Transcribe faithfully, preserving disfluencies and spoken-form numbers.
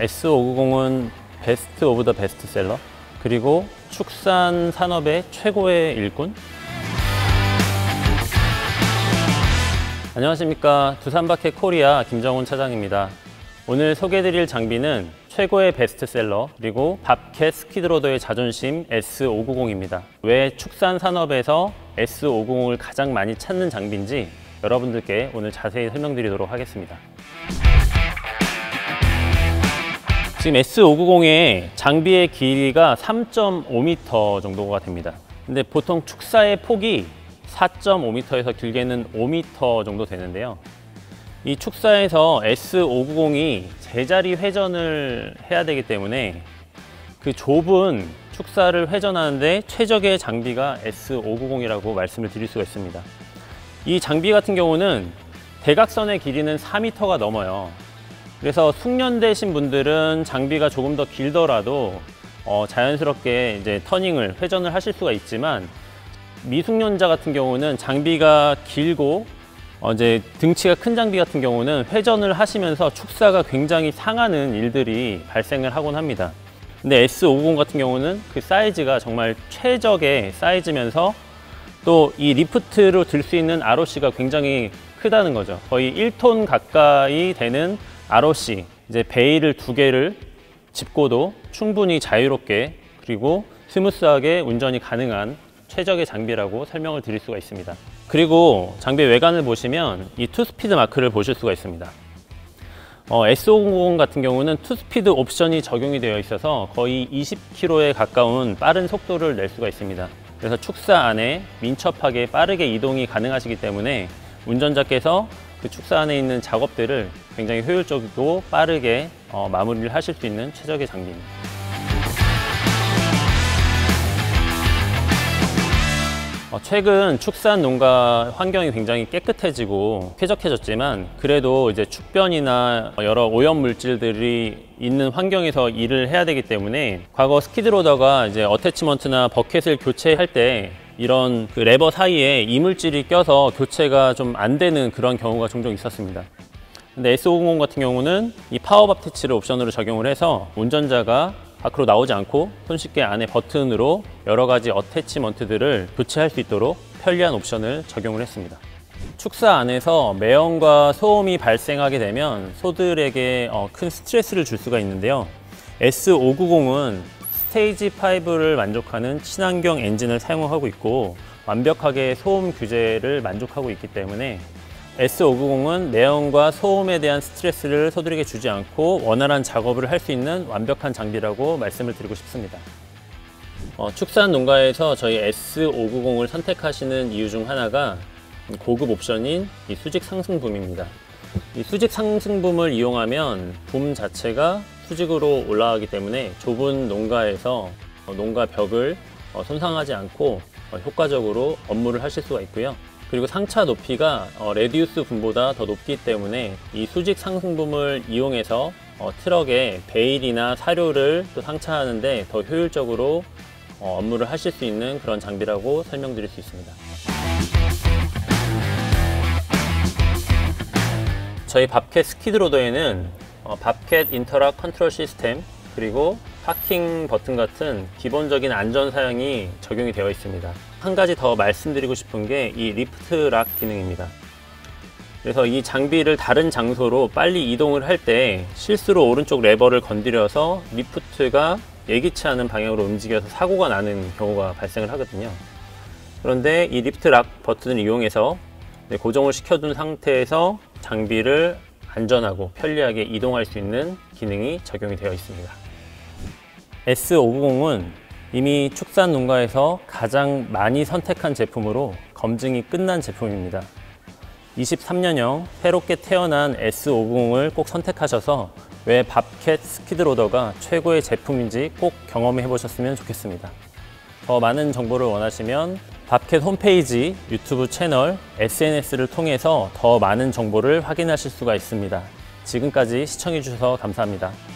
에스 오백구십은 베스트 오브 더 베스트셀러, 그리고 축산 산업의 최고의 일꾼. 안녕하십니까, 두산바켓 코리아 김정훈 차장입니다. 오늘 소개해드릴 장비는 최고의 베스트셀러, 그리고 밥캣 스키드로더의 자존심 에스 오백구십입니다. 왜 축산 산업에서 에스 오백구십을 가장 많이 찾는 장비인지 여러분들께 오늘 자세히 설명드리도록 하겠습니다. 지금 에스 오백구십의 장비의 길이가 삼 점 오 미터 정도가 됩니다. 근데 보통 축사의 폭이 사 점 오 미터에서 길게는 오 미터 정도 되는데요. 이 축사에서 에스 오백구십이 제자리 회전을 해야 되기 때문에 그 좁은 축사를 회전하는데 최적의 장비가 에스 오백구십이라고 말씀을 드릴 수가 있습니다. 이 장비 같은 경우는 대각선의 길이는 사 미터가 넘어요. 그래서 숙련되신 분들은 장비가 조금 더 길더라도 어, 자연스럽게 이제 터닝을, 회전을 하실 수가 있지만, 미숙련자 같은 경우는 장비가 길고 어, 이제 등치가 큰 장비 같은 경우는 회전을 하시면서 축사가 굉장히 상하는 일들이 발생을 하곤 합니다. 근데 에스 오백구십 같은 경우는 그 사이즈가 정말 최적의 사이즈면서 또 이 리프트로 들 수 있는 알오씨가 굉장히 크다는 거죠. 거의 일 톤 가까이 되는 알오씨, 이제 베일을 두 개를 짚고도 충분히 자유롭게 그리고 스무스하게 운전이 가능한 최적의 장비라고 설명을 드릴 수가 있습니다. 그리고 장비 외관을 보시면 이 투스피드 마크를 보실 수가 있습니다. 어, 에스 오백구십 같은 경우는 투스피드 옵션이 적용이 되어 있어서 거의 이십 킬로미터에 가까운 빠른 속도를 낼 수가 있습니다. 그래서 축사 안에 민첩하게 빠르게 이동이 가능하시기 때문에 운전자께서 그 축사 안에 있는 작업들을 굉장히 효율적이고 빠르게 어, 마무리를 하실 수 있는 최적의 장비입니다. 어, 최근 축산 농가 환경이 굉장히 깨끗해지고 쾌적해졌지만, 그래도 이제 축변이나 여러 오염 물질들이 있는 환경에서 일을 해야 되기 때문에 과거 스키드로더가 이제 어태치먼트나 버켓을 교체할 때 이런 그 레버 사이에 이물질이 껴서 교체가 좀 안 되는 그런 경우가 종종 있었습니다. 근데 에스 오백구십 같은 경우는 이 파워밥 태치를 옵션으로 적용을 해서 운전자가 밖으로 나오지 않고 손쉽게 안에 버튼으로 여러 가지 어태치먼트들을 교체할 수 있도록 편리한 옵션을 적용을 했습니다. 축사 안에서 매연과 소음이 발생하게 되면 소들에게 큰 스트레스를 줄 수가 있는데요. 에스 오백구십은 스테이지 오를 만족하는 친환경 엔진을 사용하고 있고 완벽하게 소음 규제를 만족하고 있기 때문에 에스 오백구십은 매연과 소음에 대한 스트레스를 소들에게 주지 않고 원활한 작업을 할 수 있는 완벽한 장비라고 말씀을 드리고 싶습니다. 어, 축산 농가에서 저희 에스 오백구십을 선택하시는 이유 중 하나가 고급 옵션인 이 수직 상승붐입니다. 이 수직 상승붐을 이용하면 붐 자체가 수직으로 올라가기 때문에 좁은 농가에서 농가 벽을 손상하지 않고 효과적으로 업무를 하실 수가 있고요. 그리고 상차 높이가 레디우스 붐보다 더 높기 때문에 이 수직 상승붐을 이용해서 트럭에 베일이나 사료를 또 상차하는데 더 효율적으로 업무를 하실 수 있는 그런 장비라고 설명드릴 수 있습니다. 저희 밥캣 스키드로더에는 밥캣 인터락 컨트롤 시스템, 그리고 파킹 버튼 같은 기본적인 안전 사양이 적용이 되어 있습니다. 한 가지 더 말씀드리고 싶은 게 이 리프트 락 기능입니다. 그래서 이 장비를 다른 장소로 빨리 이동을 할 때 실수로 오른쪽 레버를 건드려서 리프트가 예기치 않은 방향으로 움직여서 사고가 나는 경우가 발생을 하거든요. 그런데 이 리프트 락 버튼을 이용해서 고정을 시켜둔 상태에서 장비를 안전하고 편리하게 이동할 수 있는 기능이 적용이 되어 있습니다. 에스 오백구십은 이미 축산 농가에서 가장 많이 선택한 제품으로 검증이 끝난 제품입니다. 이십삼 년형 새롭게 태어난 에스 오백구십을 꼭 선택하셔서 왜 밥캣 스키드로더가 최고의 제품인지 꼭 경험해 보셨으면 좋겠습니다. 더 많은 정보를 원하시면 밥캣 홈페이지, 유튜브 채널, 에스엔에스를 통해서 더 많은 정보를 확인하실 수가 있습니다. 지금까지 시청해 주셔서 감사합니다.